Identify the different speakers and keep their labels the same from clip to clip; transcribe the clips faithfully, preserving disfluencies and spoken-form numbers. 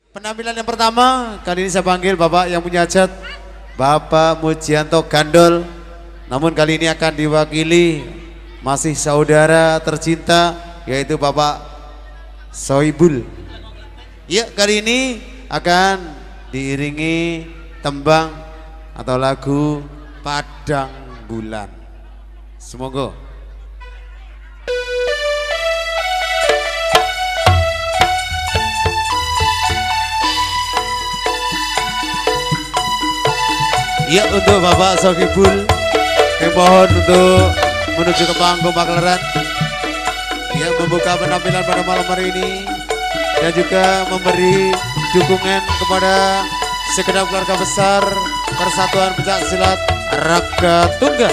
Speaker 1: Penampilan yang pertama, kali ini saya panggil Bapak yang punya hajat, Bapak Mujianto Gandol. Namun kali ini akan diwakili masih saudara tercinta, yaitu Bapak Soibul. Ya, kali ini akan diiringi tembang atau lagu Padang Bulan. Semoga. Ya, untuk Bapak Sohibul yang mohon untuk menuju ke panggung Maklaran, ya, membuka penampilan pada malam hari ini dan juga memberi dukungan kepada segenap keluarga besar Persatuan Pencak Silat Raga Tunggal.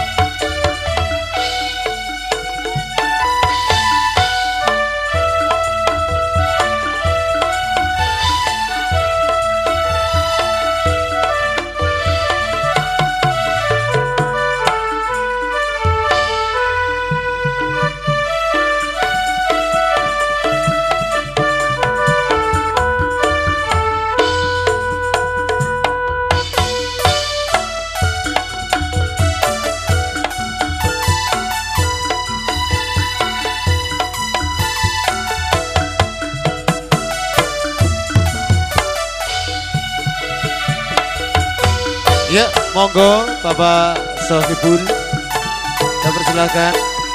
Speaker 1: Ya, monggo Bapak Sohibul, saya persilakan.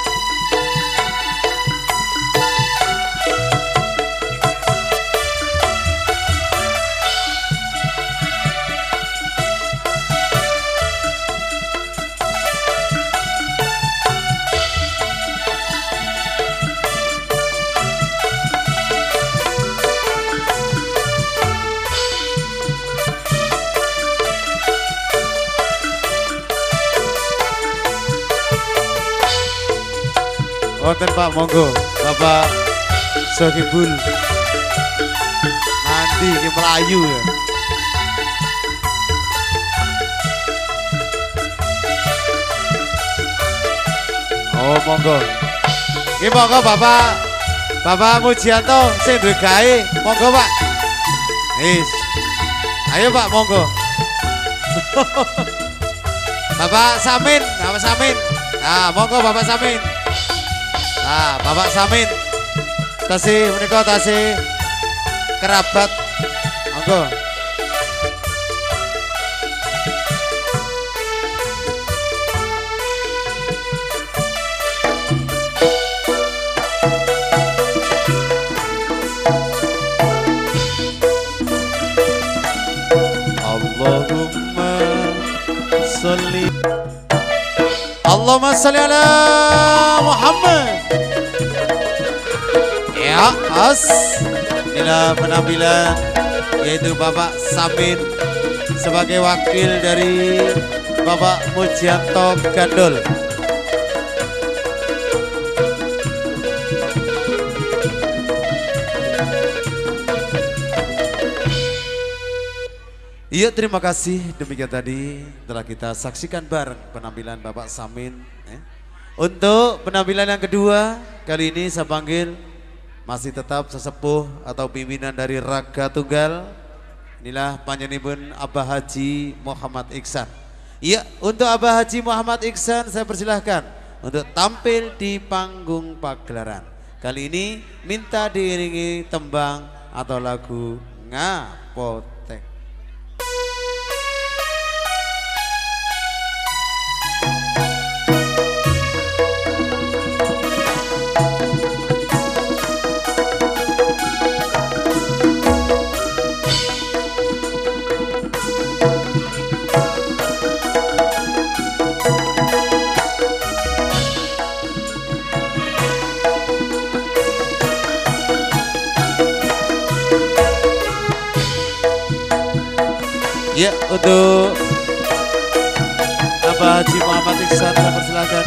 Speaker 1: Wonten Pak, monggo Bapak Sohibul nanti ini Melayu ya. Oh monggo, ini monggo Bapak Bapak Mujianto sing duwe gawe, monggo Pak. Is, ayo Pak, monggo. Bapak Samin, Bapak Samin, nah monggo Bapak Samin. Nah, Bapak Samin, tasih menika tasih kerabat, monggo. Allahumma sholli Allahumma sholli ala Muhammad. Ya, as inilah penampilan yaitu Bapak Samin sebagai wakil dari Bapak Mujianto Gandol. Iya, terima kasih. Demikian tadi telah kita saksikan bareng penampilan Bapak Samin. Eh. Untuk penampilan yang kedua, kali ini saya panggil masih tetap sesepuh atau pimpinan dari Raga Tunggal. Inilah panjenengan Abah Haji Muhammad Iksan. Iya, untuk Abah Haji Muhammad Iksan saya persilahkan untuk tampil di panggung pagelaran. Kali ini minta diiringi tembang atau lagu Ngapotek. Ya, untuk Abah Haji Muhammad Iksan saya persilakan.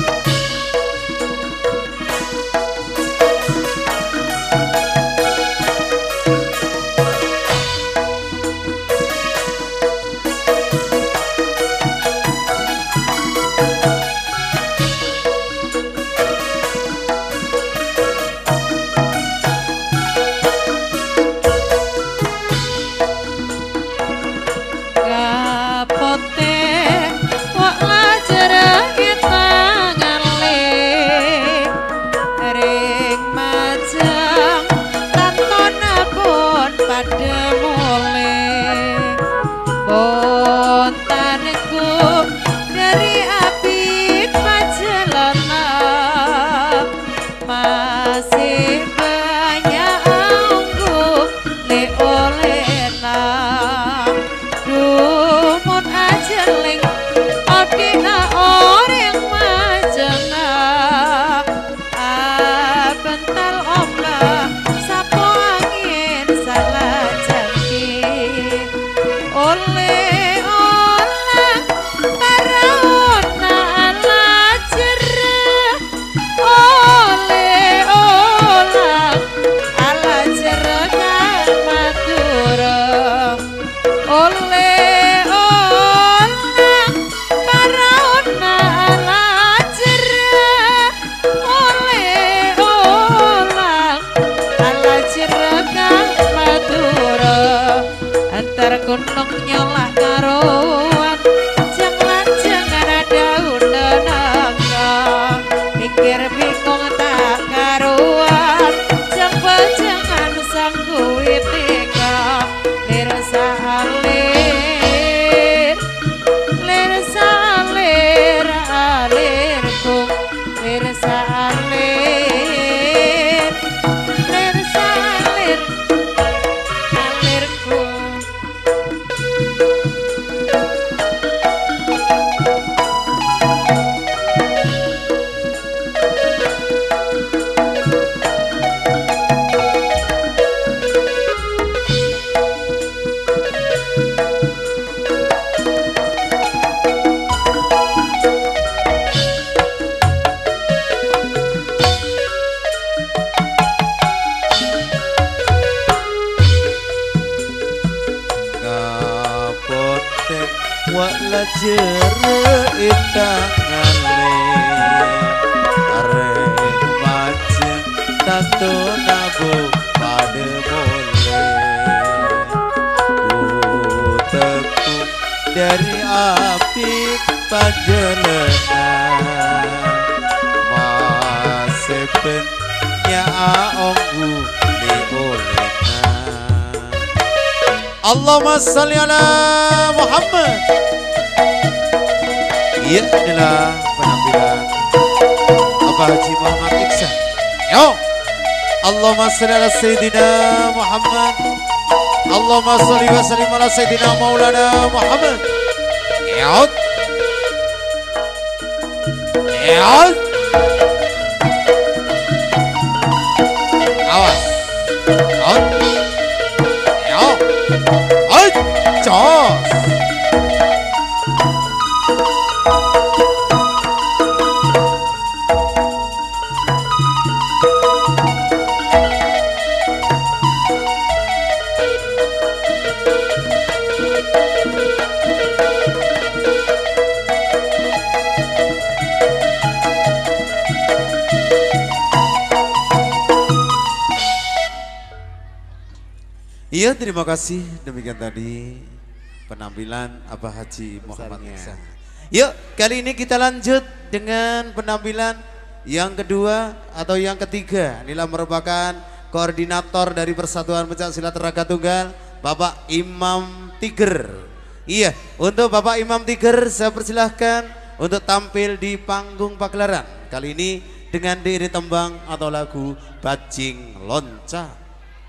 Speaker 2: pada mulai bontanku dari api pajelana masih banyak anggu le olehna dumun ajeling odina orang majana abental ombak sapo angin salah janji oleh orang paraona ala jerah oleh orang ala jerah kan madura oleh orang paraona ala jerah oleh orang ala jerah kan madura antar gunung nyolak karuan jangan jangan ada undananga mikir bingung tak karuan jangan jangan sanggup tika lir salir lir salir alirku lir salir lir salir alirku.
Speaker 1: Ngapotek wala jere indangane areng macem tato nabo pada boleh tepu dari api pajelena masih pennya aonggu di olehna. Allahumma salli ala Muhammad. Iya, inilah penampilan Abah Haji Muhammad Iksan. Yo, Allahumma salli ala Sayyidina Muhammad. Allahumma salli wa sallim ala Sayyidina Maulana Muhammad. Yo, yo, awas, yo, yo. Ay, Jos. Iya, terima kasih. Demikian tadi penampilan Abah Haji Muhammad Iksan. Yuk, kali ini kita lanjut dengan penampilan yang kedua atau yang ketiga. Inilah merupakan koordinator dari Persatuan Pencak Silat Raga Tunggal, Bapak Imam Tiger. Iya, untuk Bapak Imam Tiger saya persilahkan untuk tampil di panggung pagelaran. Kali ini dengan diiringi tembang atau lagu Bajing Loncat.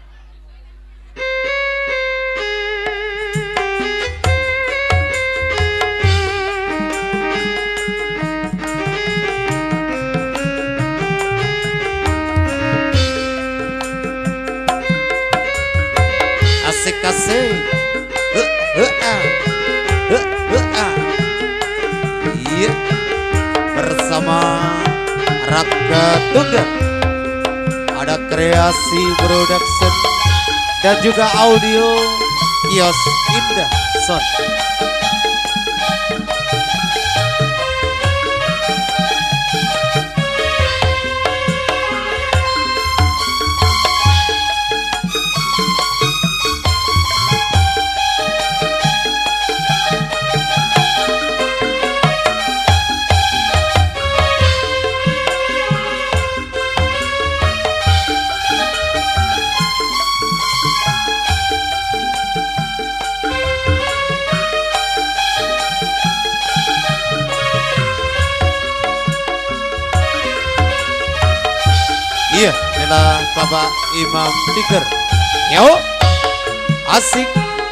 Speaker 1: Asik-asik, uh, uh, uh, uh, uh, uh. Iya, bersama Raga Tunggal, ada Kreasi Production dan juga audio Kios Indah Son. Bapak Imam Tiger. Yuk, asik.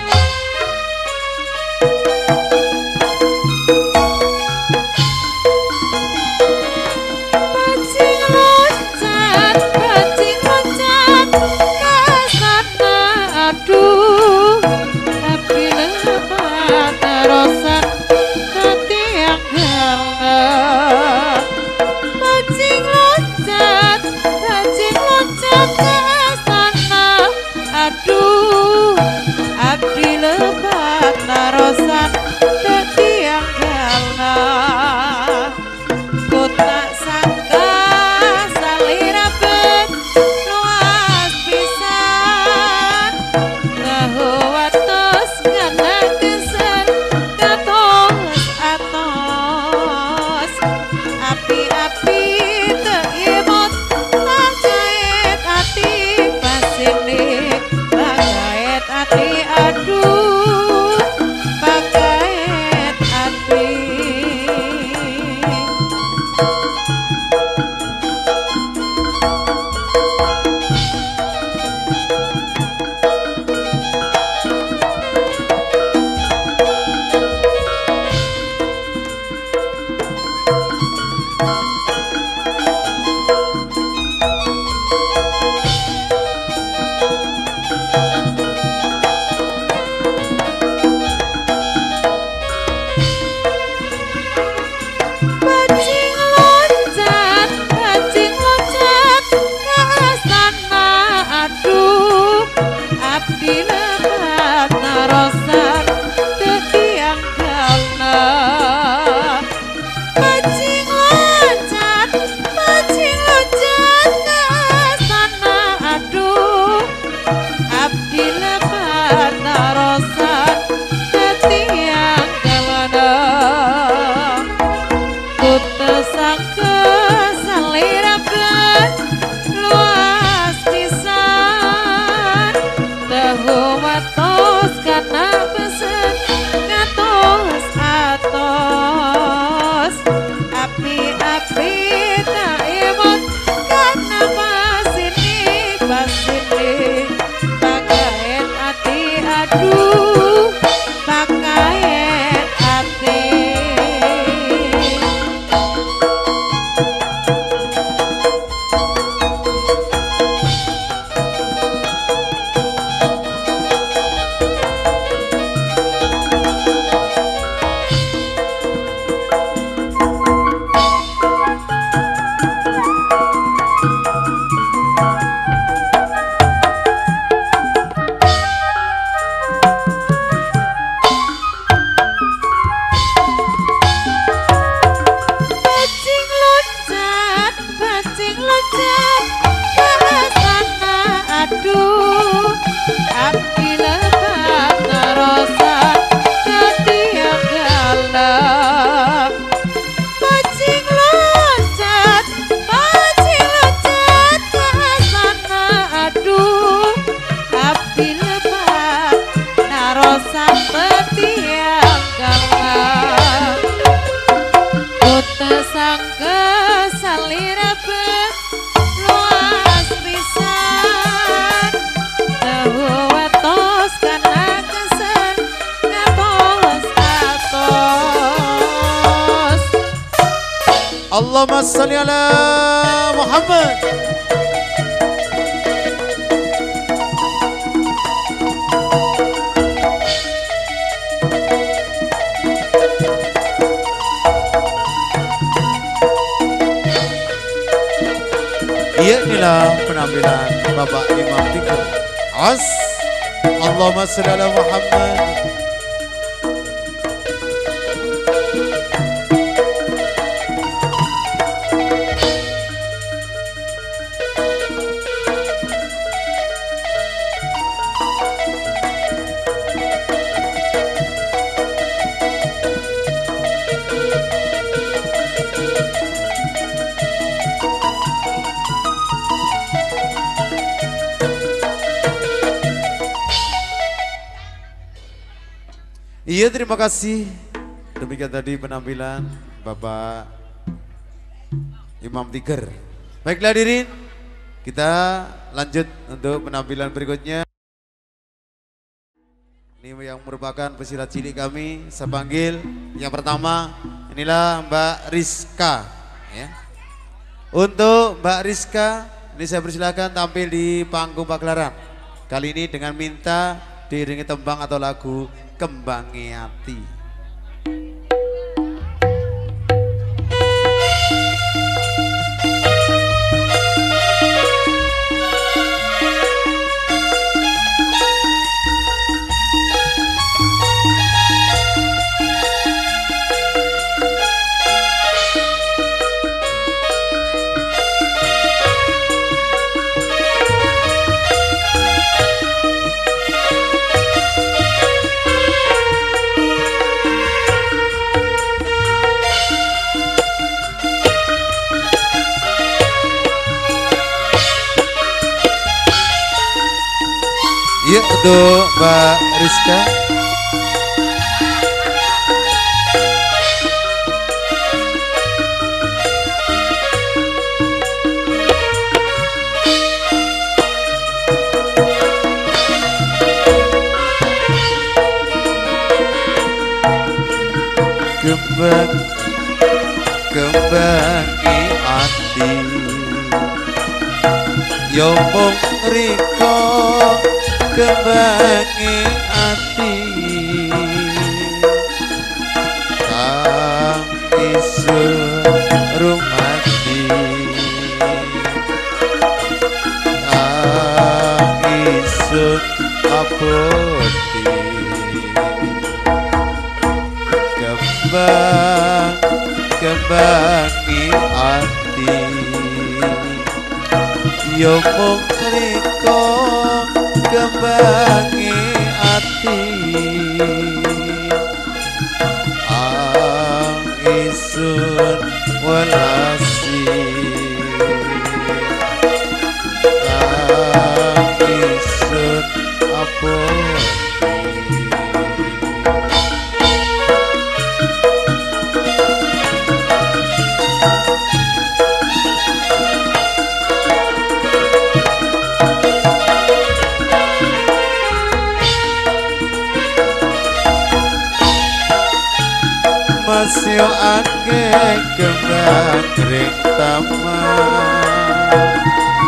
Speaker 1: Allahumma salli ala Muhammad. Iya, inilah penampilan Bapak Imam Tiger. As Allahumma salli ala Muhammad. Iya, terima kasih. Demikian tadi penampilan Bapak Imam Tiger. Baiklah hadirin, Kita lanjut untuk penampilan berikutnya. Ini yang merupakan pesilat cilik kami. Saya panggil yang pertama, inilah Mbak Rizka ya. Untuk Mbak Rizka, ini saya persilakan tampil di panggung pagelaran. Kali ini dengan minta diiringi tembang atau lagu Kembangi Ati. Yuk untuk Mbak Rizka. Kembang, kembangi ati, yo mung riko kembangi ati, kang isun rumati, kang isun aboti, kembang kembangi ati, yo mung riko kembangi ati, ang isun welasi, ang isun aboti. Masih ake kembang ring taman,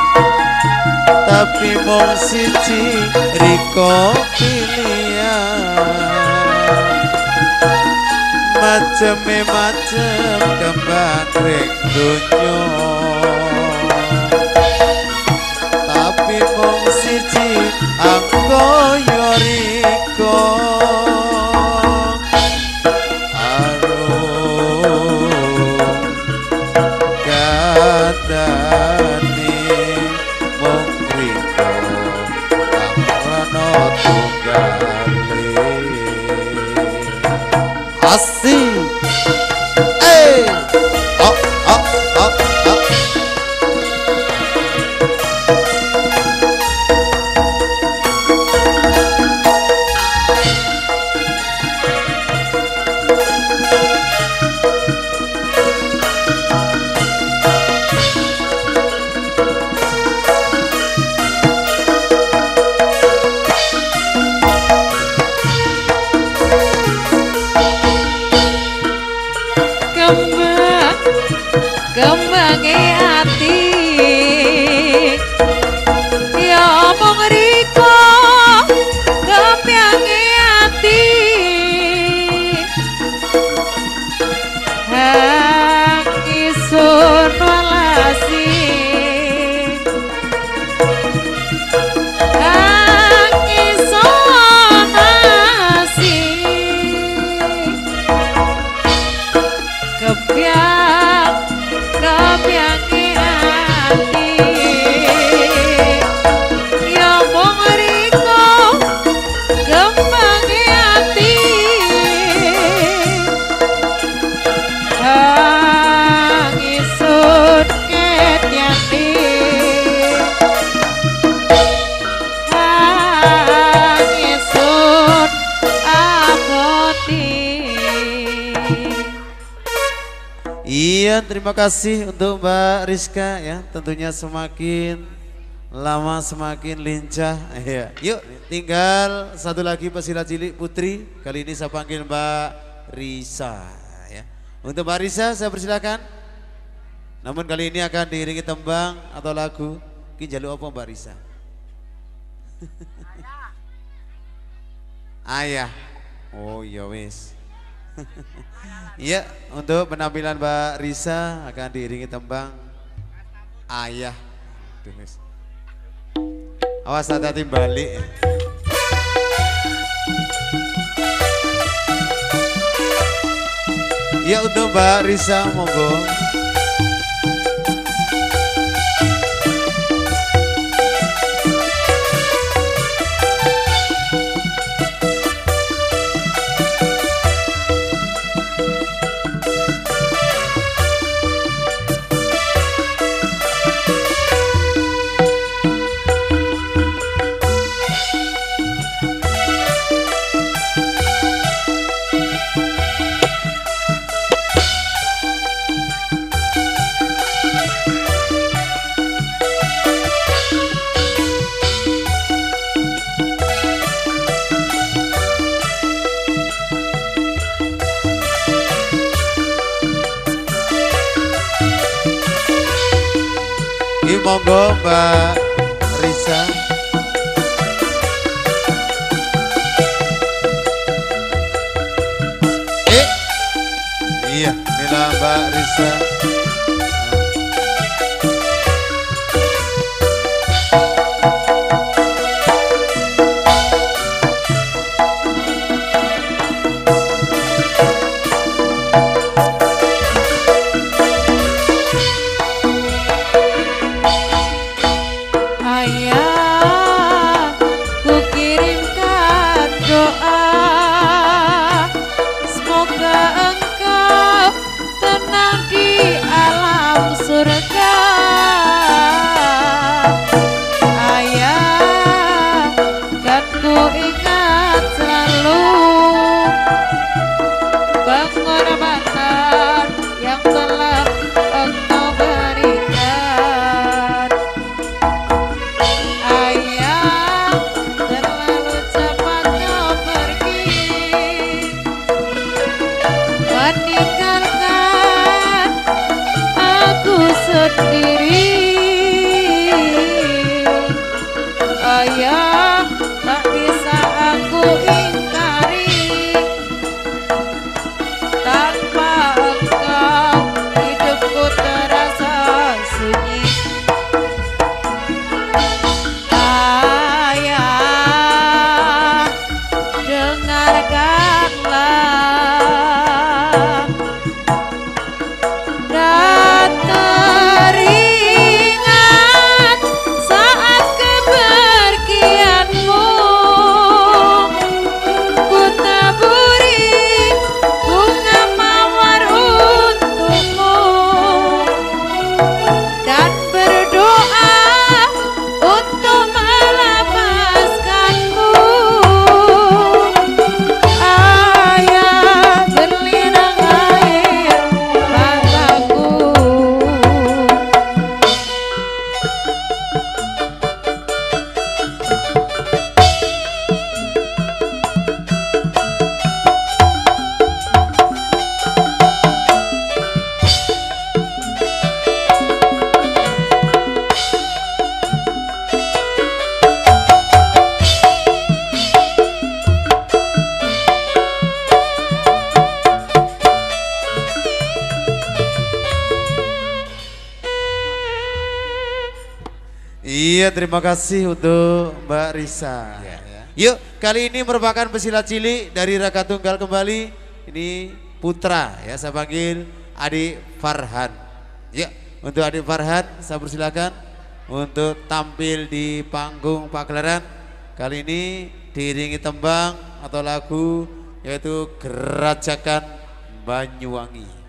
Speaker 1: tapi mung siji riko pilihan, maceme macem kembang ring dunyo, tapi mung siji angkoyo riko. Asik, eh, oh, oh, oh, oh.
Speaker 2: Kembangi ati, ya mung riko kembangi ati, hang isun welasi, hang isun asi, kebiak kembangi ati, ya mung riko kembangi ati, hang isun ketyani, hang isun aboti.
Speaker 1: Iya, terima kasih untuk Mbak Rizka ya, tentunya semakin lama semakin lincah. Ya. Yuk, tinggal satu lagi pesilap cilik putri. Kali ini saya panggil Mbak Risa. Ya. Untuk Mbak Risa saya persilakan. Namun kali ini akan diiringi tembang atau lagu. Ki jaluk apa Mbak Risa? Ayah. Oh iya wis. Iya, untuk penampilan Mbak Risa akan diiringi tembang Ayah. Awas hati-hati balik. Iya untuk Mbak Risa monggo. Monggo Mbak Risa. Eh, iya, inilah Mbak Risa. Iya, terima kasih untuk Mbak Risa. Ya, ya. Yuk, kali ini merupakan pesilat cilik dari Raka Tunggal kembali. Ini putra, ya saya panggil Adik Farhan. Ya, untuk Adik Farhan saya persilakan untuk tampil di panggung pagelaran. Kali ini diiringi tembang atau lagu yaitu Gerajakan Banyuwangi.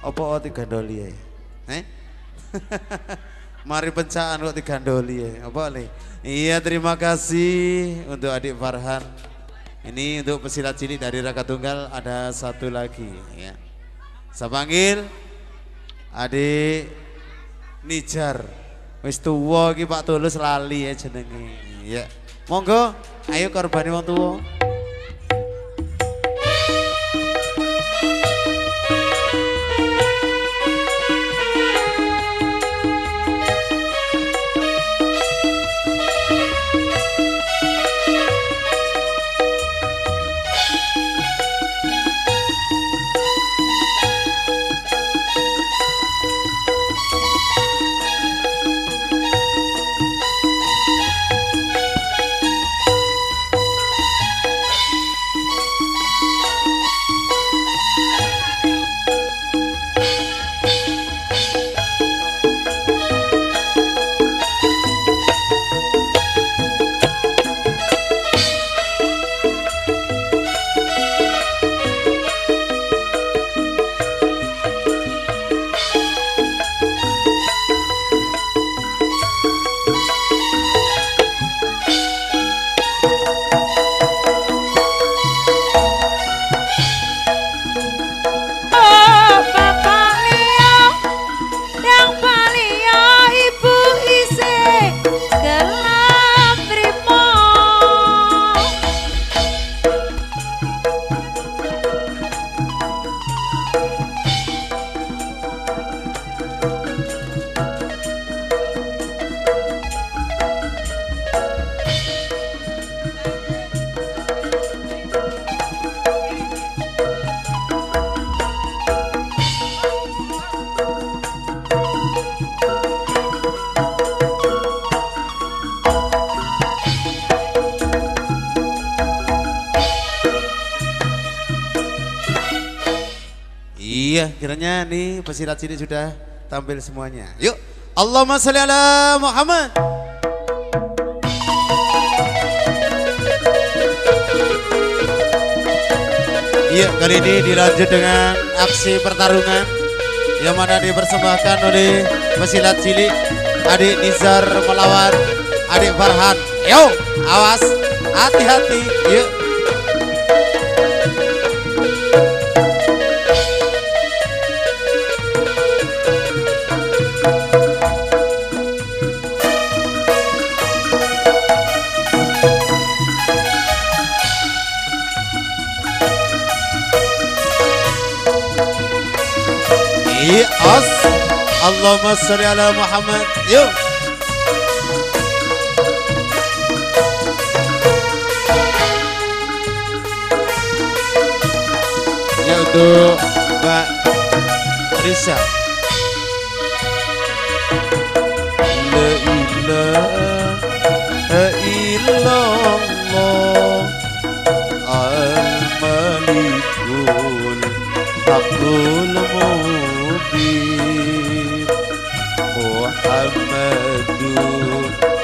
Speaker 1: Apa oh digandoli ya? Eh? Mari pencaan kok digandoli ya. Apa le? Iya, terima kasih untuk adik Farhan. Ini untuk pesilat cilik dari Raka Tunggal ada satu lagi ya. Saya panggil adik Nijar. Wis tuwa iki Pak Tulus lali ya jenenge. Ya. Monggo, ayo korbani wong tuwa. Iya, kiranya nih pesilat sini sudah tampil semuanya. Yuk, Allahumma sholli ala Muhammad. Iya, kali ini dilanjut dengan aksi pertarungan yang mana dipersembahkan oleh pesilat cilik adik Nizar melawan adik Farhan. Yo, awas, hati-hati. Yuk. As Allahumma sholli ala Muhammad. Yuk. Ya untuk Mbak Risa. La ilaha illallah al-malikul haqqul Muhammadur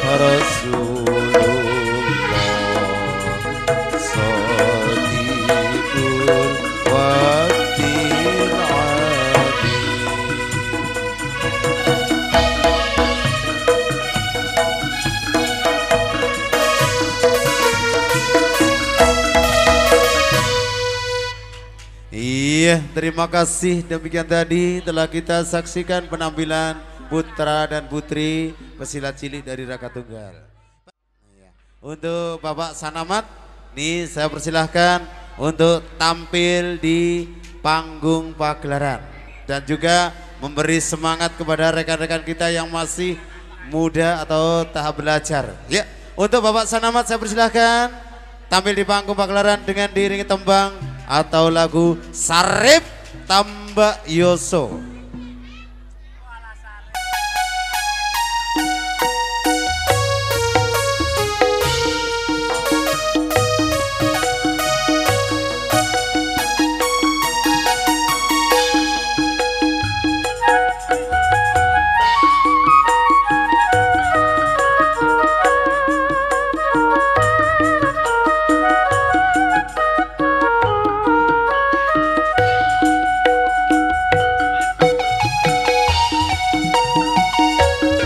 Speaker 1: Rasulullah Shadiqul Waqtil Iya, terima kasih. Demikian tadi telah kita saksikan penampilan putra dan putri pesilat cilik dari Raka Tunggal. Untuk Bapak Sanamat, nih saya persilahkan untuk tampil di panggung pagelaran dan juga memberi semangat kepada rekan-rekan kita yang masih muda atau tahap belajar. Ya, untuk Bapak Sanamat saya persilahkan tampil di panggung pagelaran dengan diiringi tembang atau lagu Sarip Tambak Yoso.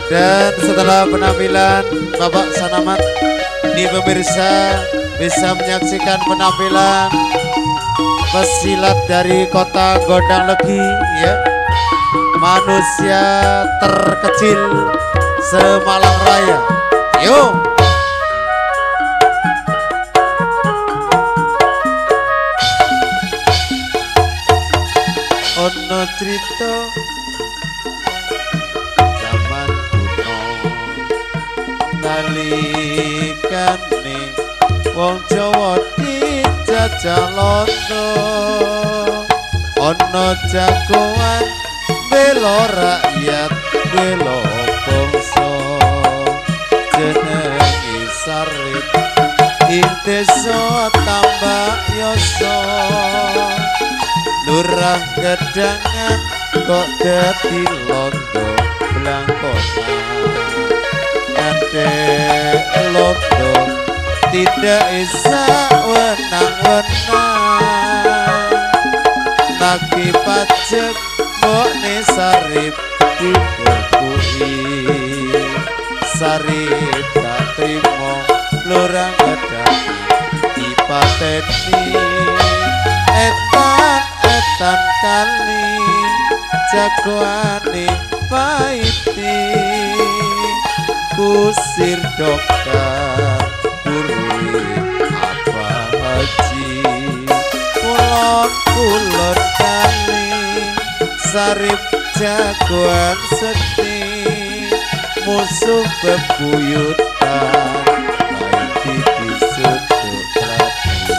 Speaker 1: Dan setelah penampilan Bapak Sanamat, ini pemirsa bisa menyaksikan penampilan pesilat dari kota Gondang Legi, ya, manusia terkecil se-Malang Raya. Yuk. Ono cerita zaman kuno nalikane wong Jawa dijajah londo, ono jagoan bela rakyat bela bangsa, jenenge Sarip ing desa Tambak Yoso. Lurah Gedangan kok dadi londo blangkonan, ngandek londo tidak isa wenang-wenang, nagih pajak mbokne Sarip didekui, Sarip tak trimo Lurah Gedangan dipateni. Etan etan kali jagoane paiti, kusir dokter burui apa haji, kulon kulon kali Sarip jagoan sedih, musuh bebuyutan paiti disuduk lagi.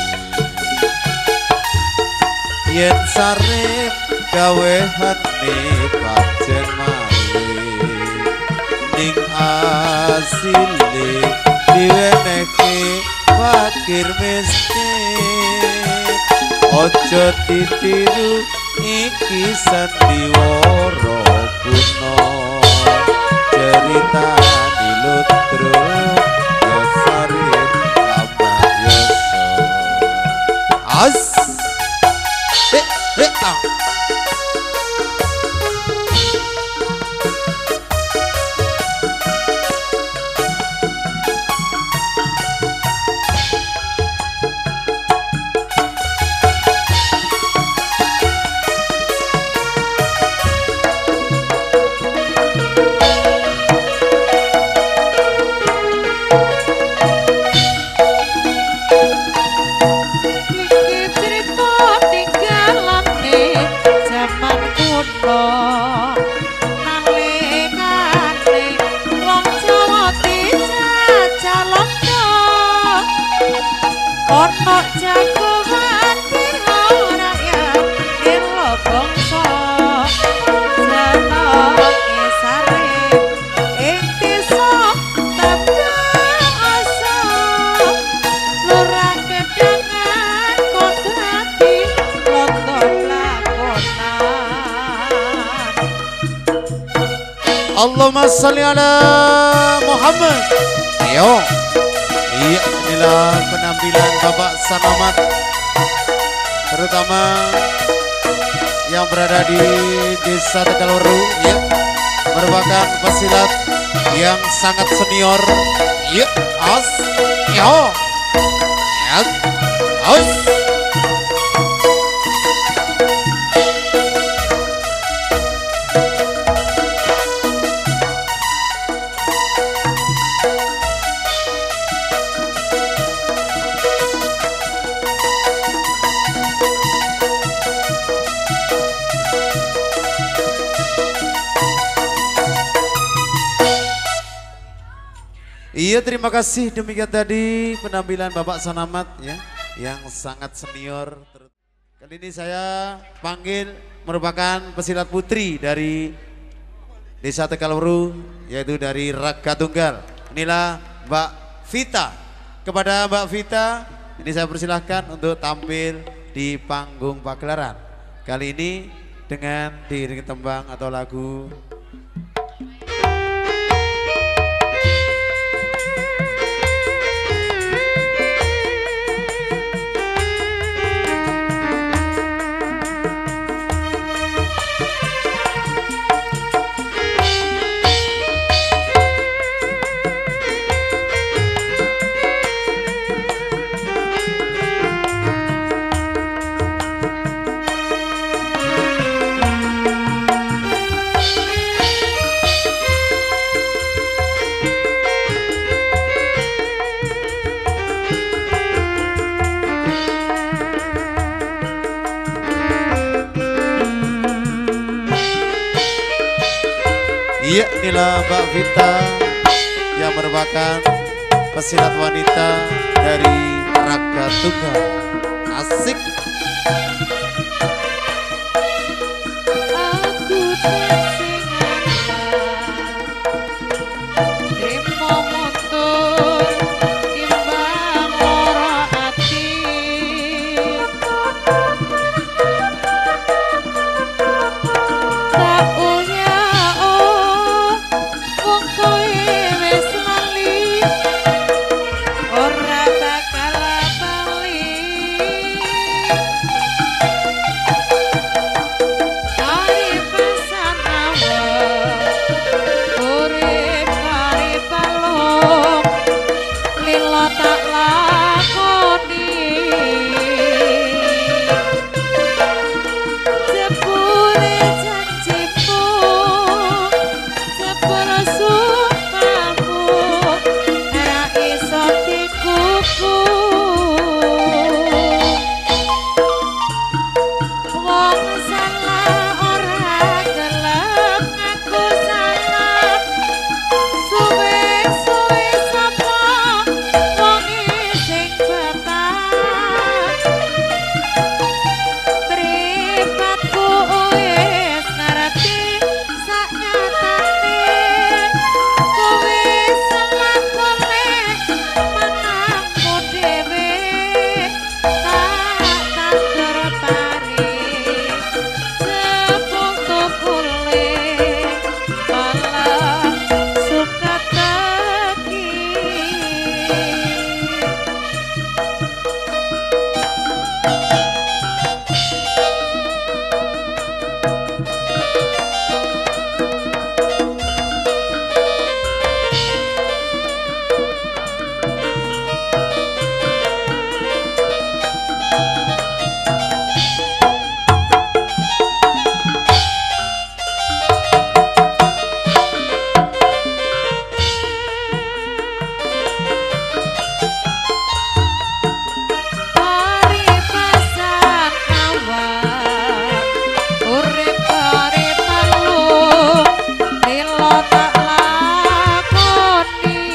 Speaker 1: Yen Sarip gawe hane pajen malih, ning asile diwenehke fakir miskin. Ojo ditiru iki sandiwara kuno, cerita dilutru ya Sarip Tambak Yoso. As Eh, eh, ah.
Speaker 2: Ono jagoan bela rakyat bela bangsa, jenenge Sarip ing desa Tambak Yoso. Lurah Gedangan kok dadi londo blakonan.
Speaker 1: Allahumma sholli ala Muhammad. Ayo. Iya, inilah penampilan Bapak Sanamat, terutama yang berada di Desa Tegalwaru, ya, merupakan pesilat yang sangat senior. Iya, as, yo, ya, as. Iya, terima kasih. Demikian tadi penampilan Bapak Sanamat, ya, yang sangat senior. Kali ini saya panggil merupakan pesilat putri dari Desa Tegalwaru, yaitu dari Raga Tunggal. Inilah Mbak Vita. Kepada Mbak Vita, ini saya persilahkan untuk tampil di panggung pagelaran. Kali ini dengan diiringi tembang atau lagu. Iya, inilah Mbak Vita yang merupakan pesilat wanita dari Raga Tunggal. Asik.
Speaker 2: Aku tersingan Rimo mutur timbang loro ati Tak uya oh wong kowe wis lali ora bakal bali Kari pesan awak urip kari balok lilo tak lakoni Jebule janjimu jebule sumpahmu ora iso dikuku Wong salah ora gelem aku salah Suwe-suwe sapa wong sing bapak Mripatku wis ngerti saknyatane Kowe salah kole menangmu dhewe Tak tandur pari Sepung tukule malah suka teki Pari pasan awak urip kari perlu lilo tak lakoni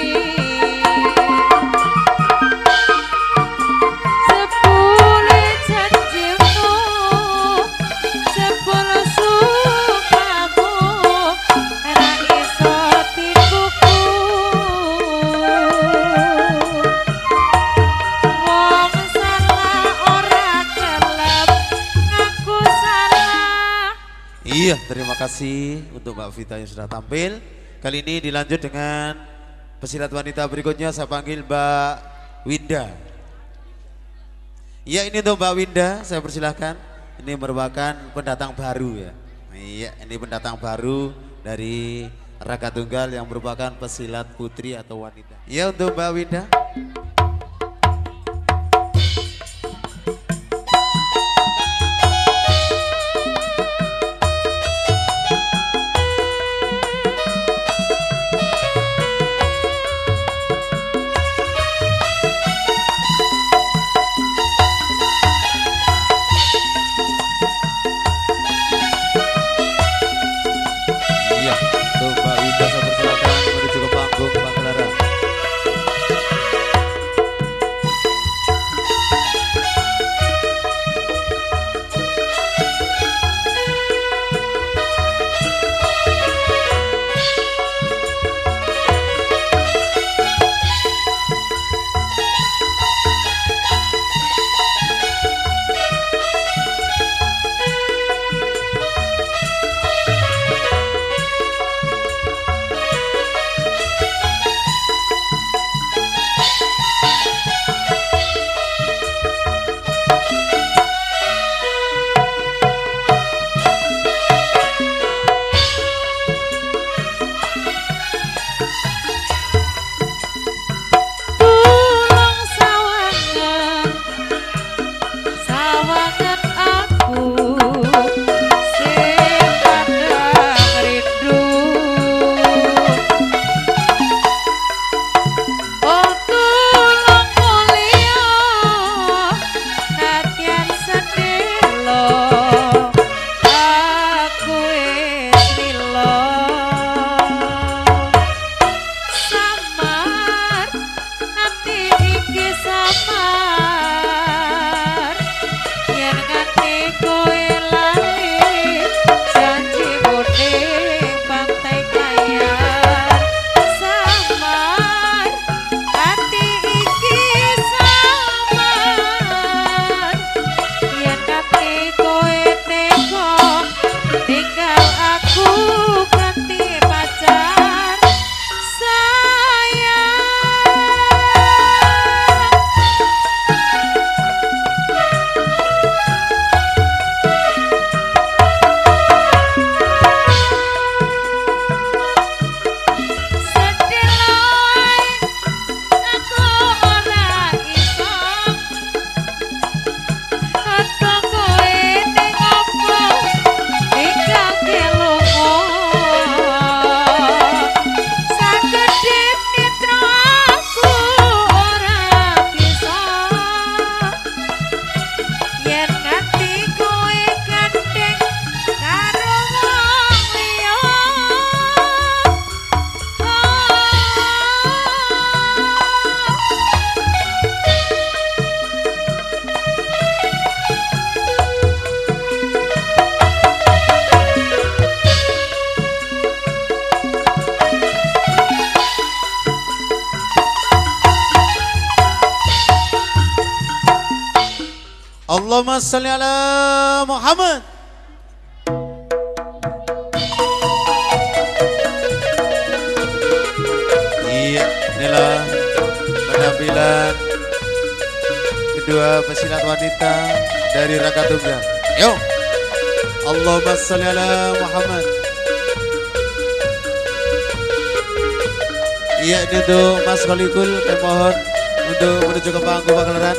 Speaker 2: Sepule janjimu sepuluh sumpahmu ora iso dikuku Wong salah ora gelem ngaku salah
Speaker 1: Iya, terima kasih untuk Mbak Vita yang sudah tampil. Kali ini dilanjut dengan pesilat wanita berikutnya, saya panggil Mbak Winda. Iya, ini untuk Mbak Winda, saya persilahkan. Ini merupakan pendatang baru ya. Iya, ini pendatang baru dari Raga Tunggal yang merupakan pesilat putri atau wanita. Iya, untuk Mbak Winda. Iya, untuk Mbak Winda saya persilakan menuju ke panggung Pak Clara.
Speaker 2: tinggal aku ganti pacar sayang. Sedih loe aku ora iso kata kowe ning opo ninggalke lunga. Sagedhe mitra aku ora bisa yen nganti kowe gandeng karo wong liya.
Speaker 1: Allahumma salli ala Muhammad. Iya, inilah penampilan kedua pesilat wanita dari Raka Tunggal. Yuk, Allahumma salli ala Muhammad. Iya, ini untuk Mas Kholikul, kami mohon untuk menuju ke panggung Bakaleran.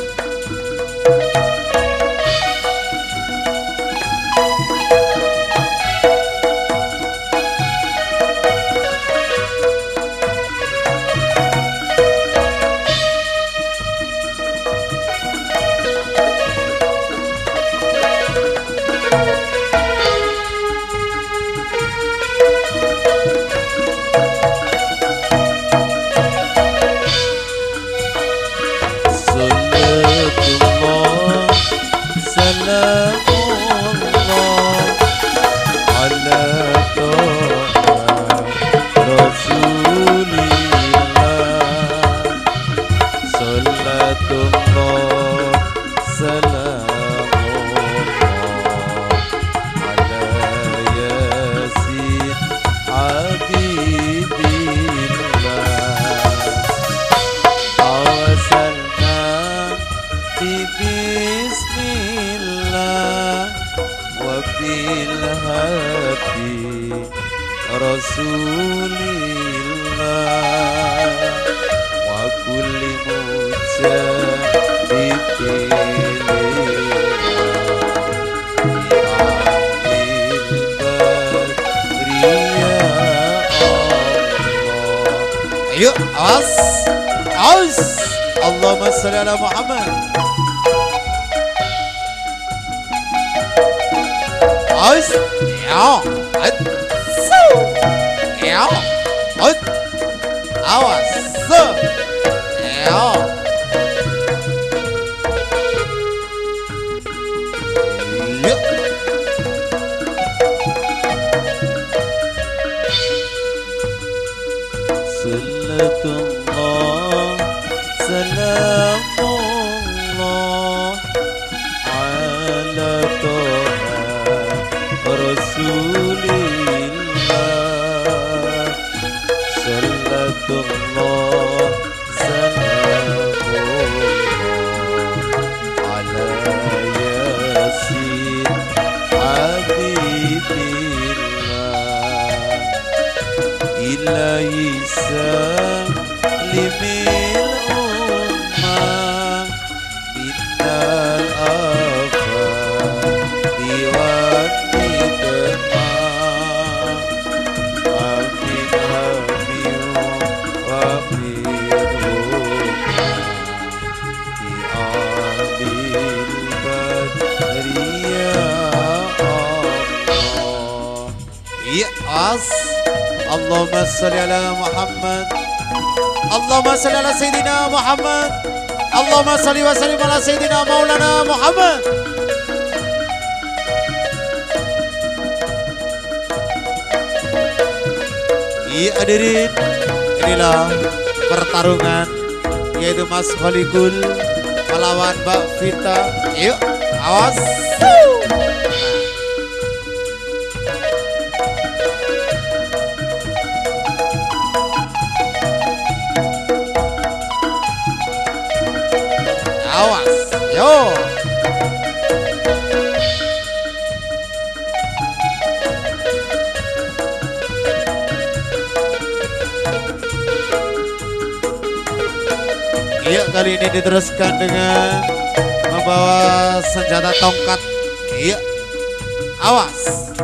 Speaker 1: Rasulillah wa kulli Ayo, awas, awas. Allahumma salli ala Muhammad. Awas, ya, ad, su, ya, ad, awas, su, ya. Yuk. Salatullah, salamullah ala Toha Rasulillah. Salatullah, salamullah ala Yasin Habibillah. Ilahi salimil ummah minal afati wa nikmah. Amin amin wa firruhmah di abil badriya Allah. Ya as Allahumma salli ala Muhammad. Allahumma salli ala Sayyidina Muhammad. Allahumma salli wa sallim ala Sayyidina Maulana Muhammad. Iya hadirin, inilah pertarungan yaitu Mas Kholikul melawan Mbak Vita. Yuk, awas. kali ini diteruskan dengan membawa senjata tongkat. Iya. Awas.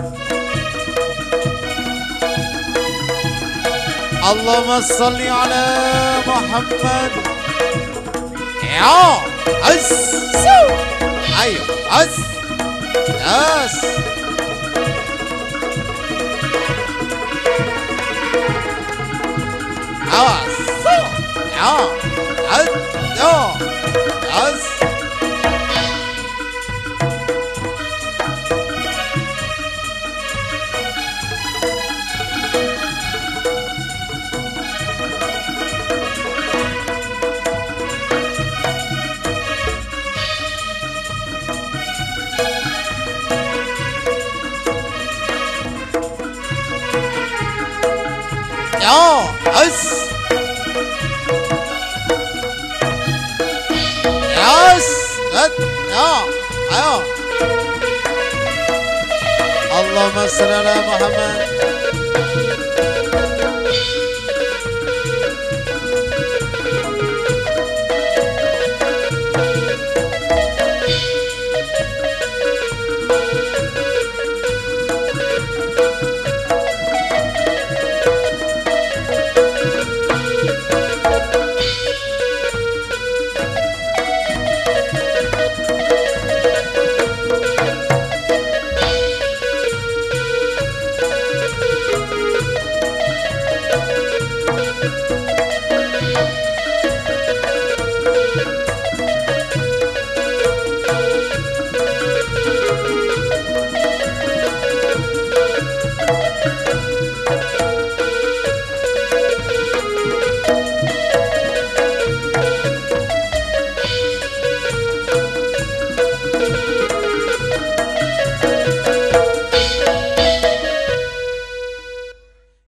Speaker 1: Allahumma salli ala Muhammad. Ya. As. Ayo. As. Yes. Awas. Ya. As. Ya. As. Ya, as. Yes, let, ya, ayo. Allahumma salli ala Muhammad.